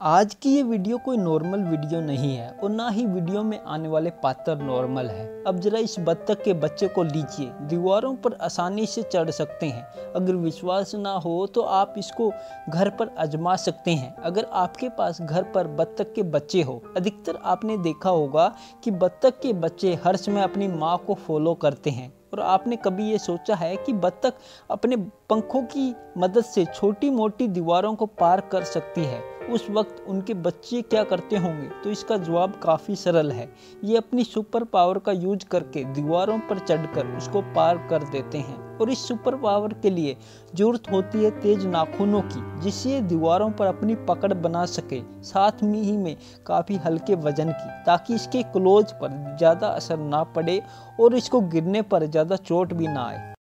आज की ये वीडियो कोई नॉर्मल वीडियो नहीं है और ना ही वीडियो में आने वाले पात्र नॉर्मल है। अब जरा इस बत्तख के बच्चे को लीजिए, दीवारों पर आसानी से चढ़ सकते हैं। अगर विश्वास ना हो तो आप इसको घर पर आजमा सकते हैं। अगर आपके पास घर पर बत्तख के बच्चे हो, अधिकतर आपने देखा होगा कि बत्तख के बच्चे हर समय अपनी माँ को फॉलो करते हैं। और आपने कभी ये सोचा है कि बत्तख अपने पंखों की मदद से छोटी मोटी दीवारों को पार कर सकती है? उस वक्त उनके बच्चे क्या करते होंगे? तो इसका जवाब काफ़ी सरल है। ये अपनी सुपर पावर का यूज करके दीवारों पर चढ़कर उसको पार कर देते हैं। और इस सुपर पावर के लिए जरूरत होती है तेज नाखूनों की, जिससे ये दीवारों पर अपनी पकड़ बना सके, साथ में ही में काफ़ी हल्के वजन की, ताकि इसके क्लोज पर ज़्यादा असर ना पड़े और इसको गिरने पर ज़्यादा चोट भी ना आए।